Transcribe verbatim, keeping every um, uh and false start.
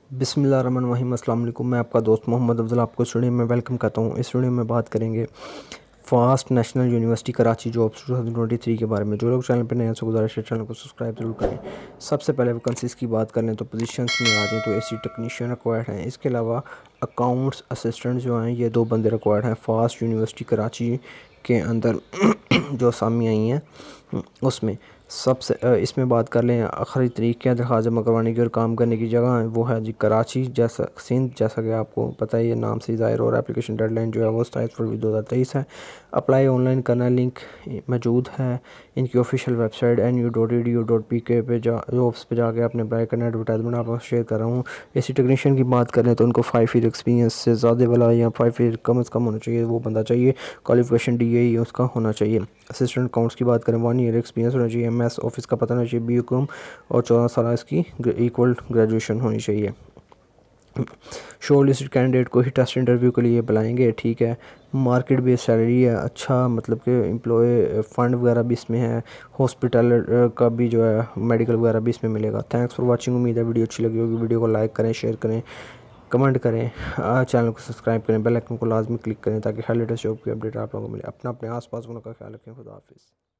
बिस्मिल्लाहिर्रहमानिर्रहीम। अस्सलाम वालेकुम। मैं आपका दोस्त मोहम्मद अफ़ज़ल आपको इस वीडियो में वेलकम करता हूँ। इस वीडियो में बात करेंगे FAST national university Karachi jobs two thousand twenty three के बारे में। जो लोग चैनल पर नए हैं तो गुजारिश है चैनल को सब्सक्राइब जरूर करें। सबसे पहले वैकेंसीज की बात कर लें तो पोजीशंस में आ जाए तो एसी टेक्नीशियन रिक्वायर्ड हैं। इसके अलावा अकाउंट्स असिस्टेंट जो हैं ये दो बंदे रिक्वायर्ड हैं फास्ट यूनिवर्सिटी कराची के अंदर जो असामी आई हैं उसमें। सबसे इसमें बात कर लें आखिरी तरीक क्या दरख्वास्त जमा करवाने की और काम करने की जगह है वो है जी कराची जैसा सिंध, जैसा कि आपको पता है ये नाम से ज़ाहिर। और एप्लीकेशन डेडलाइन जो है वो सताईस फरवरी दो हज़ार तेईस है। अप्लाई ऑनलाइन करना लिंक मौजूद है इनकी official website N U dot E D U dot P K पे जा जॉब्स पे जाके अपने अप्लाई करना। एडवर्टाइजमेंट आपको शेयर कर रहा हूँ। एसी टेक्नीशियन की बात करें तो उनको फाइव ईयर एक्सपीरियंस से ज़्यादा वाला या फाइव ईयर कम अज़ कम होना चाहिए वो बंदा चाहिए। क्वालिफिकेशन डी ए उसका होना चाहिए। असिस्टेंट अकाउंट्स की बात करें वन ईयर एक्सपीरियंस होना चाहिए। एम एस ऑफिस का पता होना चाहिए। बी कॉम और चौदह साल इसकी इक्वल ग्रेजुएशन होनी चाहिए। शॉर्ट लिस्टेड कैंडिडेट को ही टेस्ट इंटरव्यू के लिए बुलाएंगे, ठीक है। मार्केट बेस्ड सैलरी है, अच्छा मतलब कि एम्प्लॉय फंड वगैरह भी इसमें है। हॉस्पिटल का भी जो है मेडिकल वगैरह भी इसमें मिलेगा। Thanks for watching. उम्मीद है वीडियो अच्छी लगी होगी। वीडियो को लाइक करें, शेयर करें, कमेंट करें, चैनल को सब्सक्राइब करें, बेल आइकन को लाजमी क्लिक करें ताकि हर लेटेस्ट जॉब की अपडेट आप लोगों को मिले। अपना अपने आस पास वालों का ख्याल रखें। खुदा हाफिज़।